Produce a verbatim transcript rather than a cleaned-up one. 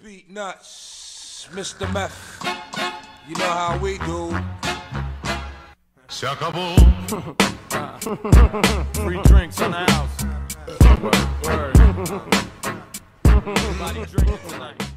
Beat nuts, Mister Meth. You know how we do. Se acabou. Free drinks in the house. Word, word. Everybody drinking tonight.